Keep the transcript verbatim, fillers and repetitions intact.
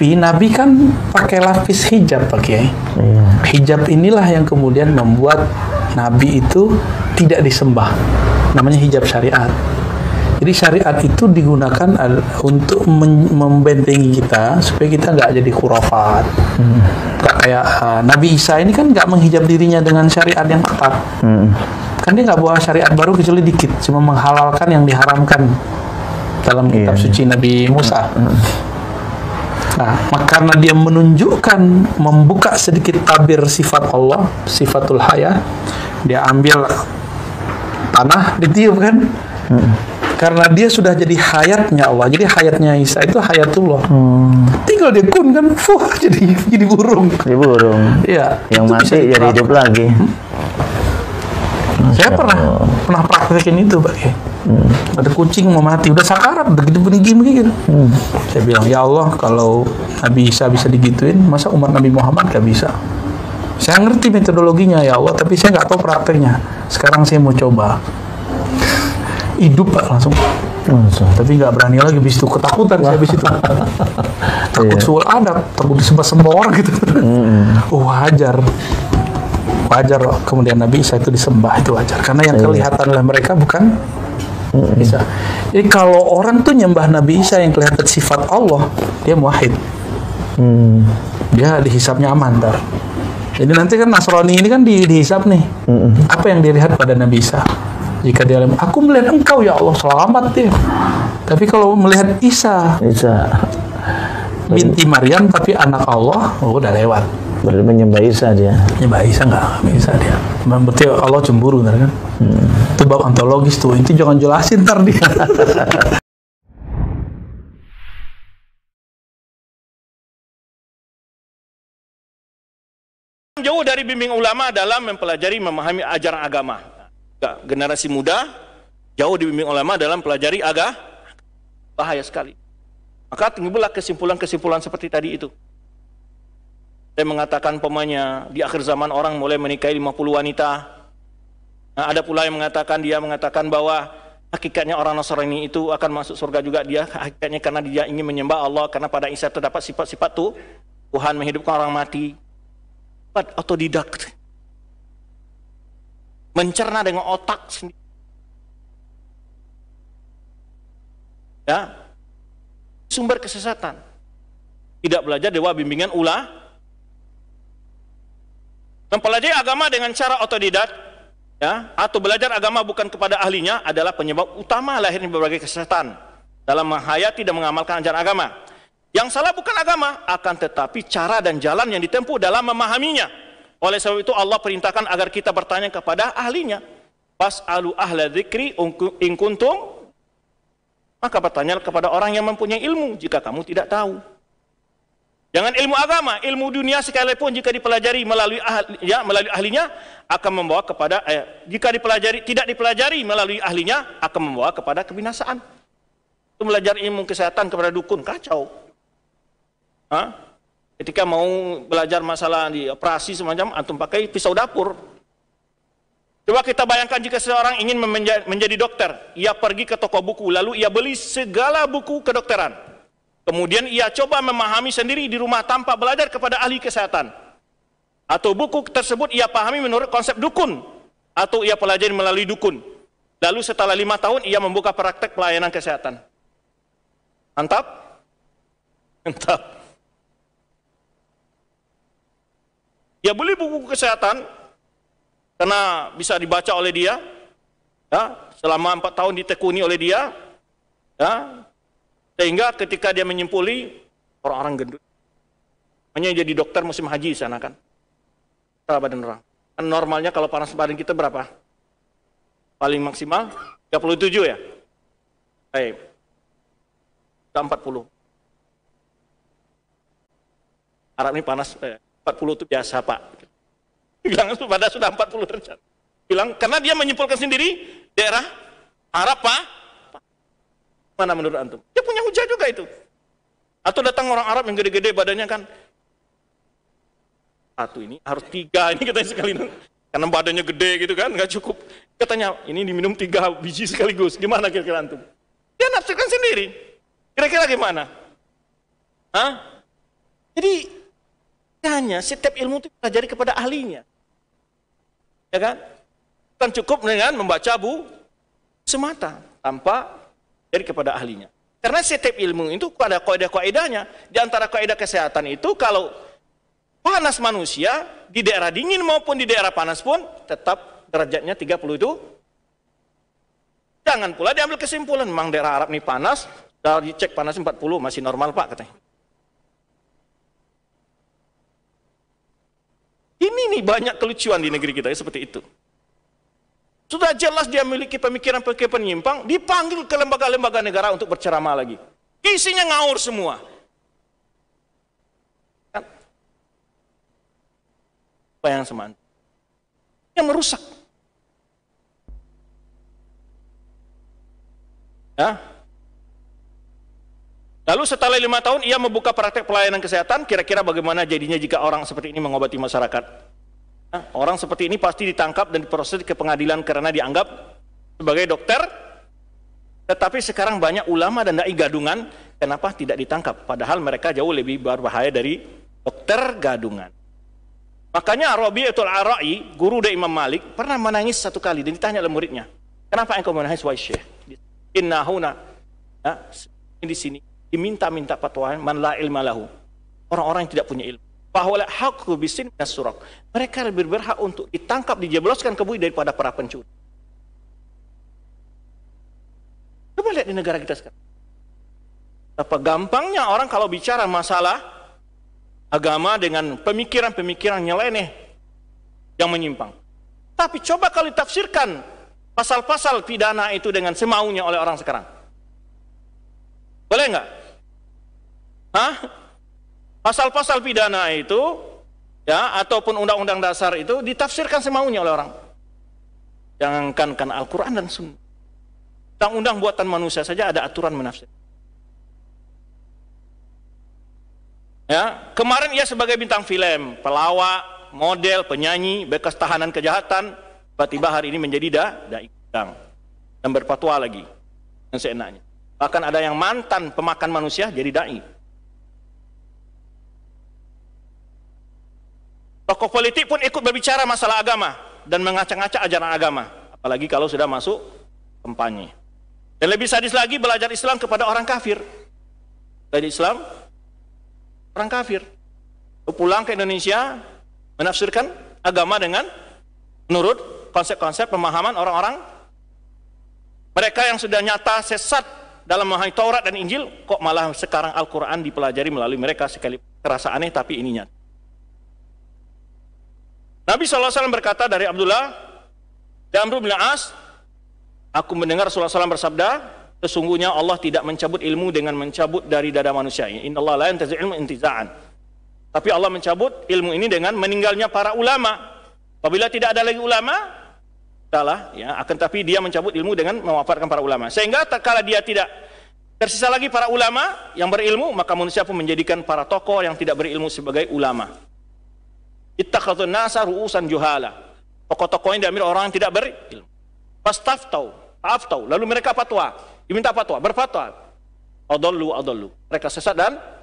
Tapi Nabi kan pakai lapis hijab, Pak Kiai. Iya. Hijab inilah yang kemudian membuat Nabi itu tidak disembah. Namanya hijab syariat. Jadi syariat itu digunakan untuk membentengi kita supaya kita nggak jadi khurafat. Hmm. Nggak kayak uh, Nabi Isa ini kan nggak menghijab dirinya dengan syariat yang ketat. Hmm. Kan dia nggak bawa syariat baru kecuali dikit, cuma menghalalkan yang diharamkan dalam kitab yeah. suci Nabi Musa. Hmm. Nah, karena dia menunjukkan, membuka sedikit tabir sifat Allah, sifatul haya, dia ambil tanah, ditiup kan? Hmm. Karena dia sudah jadi hayatnya Allah, jadi hayatnya Isa itu hayatullah. Hmm. Tinggal dia kun kan, fuh, jadi jadi burung. Jadi burung. Iya. Yang mati jadi hidup lagi. Hmm? Saya pernah Allah. pernah praktekin itu, Pak. Hmm. Ada kucing mau mati, udah sakarat, begitu begini begini. Hmm. Saya bilang, ya Allah, kalau Nabi Isa bisa digituin, masa umat Nabi Muhammad gak bisa? Saya ngerti metodologinya ya Allah, tapi saya nggak tahu prakteknya. Sekarang saya mau coba. Hidup Pak langsung. langsung. Tapi nggak berani lagi, bis itu ketakutan saya bis itu. Takut yeah. soal adab, takut disembah-sembah orang gitu. Mm-hmm. Oh, wajar. Wajar kemudian Nabi Isa itu disembah, itu wajar. Karena yang kelihatan oleh mereka bukan mm-hmm. Isa. Jadi kalau orang tuh nyembah Nabi Isa yang kelihatan sifat Allah, dia muwahhid. Mm. Dia dihisapnya aman ntar. Jadi nanti kan Nasrani ini kan di, dihisap nih. Mm-hmm. Apa yang dilihat pada Nabi Isa? Jika dia lihat, aku melihat engkau ya Allah, selamat dia. Tapi kalau melihat Isa, Isa binti Maryam tapi anak Allah, oh udah lewat. Berarti menyembah Isa dia. Menyembah Isa enggak, bisa dia. Berarti Allah cemburu ntar kan? Hmm. Itu bab ontologis tuh. Itu jangan jelasin ntar dia. Jauh dari bimbing ulama dalam mempelajari memahami ajaran agama. Generasi muda jauh dibimbing ulama dalam pelajari agama, bahaya sekali. Maka timbullah kesimpulan-kesimpulan seperti tadi itu. Saya mengatakan pemanya di akhir zaman orang mulai menikahi lima puluh wanita. Nah, ada pula yang mengatakan dia mengatakan bahwa hakikatnya orang Nasrani itu akan masuk surga juga dia. Hakikatnya karena dia ingin menyembah Allah, karena pada Isa terdapat sifat-sifat tuh Tuhan menghidupkan orang mati. Otodidak. Mencerna dengan otak sendiri. Ya. Sumber kesesatan. Tidak belajar dewa bimbingan ulah. Mempelajari agama dengan cara otodidak, ya, atau belajar agama bukan kepada ahlinya adalah penyebab utama lahirnya berbagai kesesatan dalam menghayati dan mengamalkan ajaran agama. Yang salah bukan agama, akan tetapi cara dan jalan yang ditempuh dalam memahaminya. Oleh sebab itu Allah perintahkan agar kita bertanya kepada ahlinya. Fas'alu ahla dzikri in kuntum, maka bertanya kepada orang yang mempunyai ilmu jika kamu tidak tahu. Jangan ilmu agama, ilmu dunia sekalipun jika dipelajari melalui ahli, ya, melalui ahlinya akan membawa kepada eh, jika dipelajari tidak dipelajari melalui ahlinya akan membawa kepada kebinasaan. Itu belajar ilmu kesehatan kepada dukun, kacau. Hah? Ketika mau belajar masalah di operasi semacam, antum pakai pisau dapur. Coba kita bayangkan jika seorang ingin menjadi dokter, ia pergi ke toko buku, lalu ia beli segala buku kedokteran. Kemudian ia coba memahami sendiri di rumah tanpa belajar kepada ahli kesehatan. Atau buku tersebut ia pahami menurut konsep dukun, atau ia pelajari melalui dukun. Lalu setelah lima tahun ia membuka praktek pelayanan kesehatan. Mantap? Mantap. Dia beli buku kesehatan karena bisa dibaca oleh dia, ya, selama empat tahun ditekuni oleh dia, ya, sehingga ketika dia menyimpuli orang-orang gendut, hanya jadi dokter musim haji sana kan, badan orang. Kan normalnya kalau panas badan kita berapa? Paling maksimal tiga puluh tujuh ya, baik, empat puluh. Arab ini panas. Eh. empat puluh itu biasa Pak. Bilang pada sudah empat puluh derajat. Bilang karena dia menyimpulkan sendiri daerah Arab Pak. Mana menurut antum? Dia punya hujah juga itu. Atau datang orang Arab yang gede-gede badannya kan. Satu ini harus tiga ini katanya sekali. Karena badannya gede gitu kan, nggak cukup. Katanya ini diminum tiga biji sekaligus. Gimana kira-kira antum? Dia nafsirkan sendiri. Kira-kira gimana? Hah? Jadi hanya setiap ilmu itu pelajari kepada ahlinya. Ya kan? Bukan cukup dengan membaca bu semata tanpa dari kepada ahlinya. Karena setiap ilmu itu ada kaidah-kaidahnya. Di antara kaidah kesehatan itu kalau panas manusia di daerah dingin maupun di daerah panas pun tetap derajatnya tiga puluh itu. Jangan pula diambil kesimpulan memang daerah Arab ini panas, kalau dicek panas empat puluh masih normal Pak katanya. Ini nih banyak kelucuan di negeri kita seperti itu. Sudah jelas dia memiliki pemikiran-pemikiran menyimpang, dipanggil ke lembaga-lembaga negara untuk berceramah lagi. Isinya ngawur semua. Kan? Apa yang semangat? Yang merusak. Ya. Lalu setelah lima tahun ia membuka praktek pelayanan kesehatan, kira-kira bagaimana jadinya jika orang seperti ini mengobati masyarakat? Nah, orang seperti ini pasti ditangkap dan diproses ke pengadilan karena dianggap sebagai dokter. Tetapi sekarang banyak ulama dan dai gadungan, kenapa tidak ditangkap? Padahal mereka jauh lebih berbahaya dari dokter gadungan. Makanya Rabi'atul Ara'i, guru dari Imam Malik, pernah menangis satu kali dan ditanya oleh muridnya, kenapa engkau menangis wahai Syekh? Inna huna, ya, di sini diminta-minta fatwa man la ilma lahu, orang-orang yang tidak punya ilmu. Bahwa haqqu bisin minas surak, mereka lebih berhak untuk ditangkap, dijebloskan ke bui daripada para pencuri. Coba lihat di negara kita sekarang. Apa gampangnya orang kalau bicara masalah agama dengan pemikiran-pemikiran nyeleneh yang menyimpang. Tapi coba kalau ditafsirkan pasal-pasal pidana itu dengan semaunya oleh orang sekarang. Boleh nggak? Hah? Pasal-pasal pidana itu, ya, ataupun undang-undang dasar itu ditafsirkan semaunya oleh orang. Jangankan kan Al-Quran dan Sunnah. Undang-undang buatan manusia saja ada aturan menafsir. Ya, kemarin ia sebagai bintang film, pelawak, model, penyanyi, bekas tahanan kejahatan, tiba-tiba hari ini menjadi da, dai kondang dan berfatwa lagi yang seenaknya. Bahkan ada yang mantan pemakan manusia jadi dai. Tokoh politik pun ikut berbicara masalah agama dan mengacak-ngacak ajaran agama, apalagi kalau sudah masuk kampanye. Dan lebih sadis lagi belajar Islam kepada orang kafir. Belajar Islam orang kafir. Pulang ke Indonesia menafsirkan agama dengan menurut konsep-konsep pemahaman orang-orang mereka yang sudah nyata sesat dalam memahami Taurat dan Injil, kok malah sekarang Al-Quran dipelajari melalui mereka, sekali terasa aneh tapi ini nyata. Nabi shallallahu alaihi wasallam berkata dari Abdullah dan Amr bin As, aku mendengar Rasulullah shallallahu alaihi wasallam bersabda, sesungguhnya Allah tidak mencabut ilmu dengan mencabut dari dada manusia. Innallaha la yantazi' ilmu intiza'an. Tapi Allah mencabut ilmu ini dengan meninggalnya para ulama. Apabila tidak ada lagi ulama, salah, ya, akan tapi dia mencabut ilmu dengan mewafatkan para ulama. Sehingga tatkala dia tidak tersisa lagi para ulama yang berilmu, maka manusia pun menjadikan para tokoh yang tidak berilmu sebagai ulama. Ittakhadun nasa ru'usan juhala. Tokoh-tokoh yang diambil orang yang tidak berilmu. Fastaftau, aftau, lalu mereka fatwa, diminta fatwa, berfatwa. Adallu adallu. Mereka sesat dan